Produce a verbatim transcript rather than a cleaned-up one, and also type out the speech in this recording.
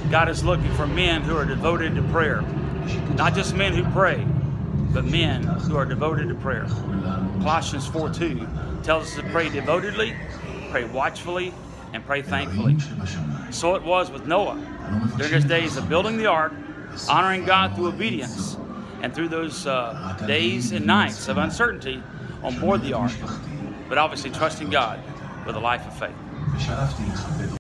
God is looking for men who are devoted to prayer. Not just men who pray, but men who are devoted to prayer. Colossians four two tells us to pray devotedly, pray watchfully, and pray thankfully. So it was with Noah during his days of building the ark, honoring God through obedience, and through those uh, days and nights of uncertainty on board the ark, but obviously trusting God with a life of faith.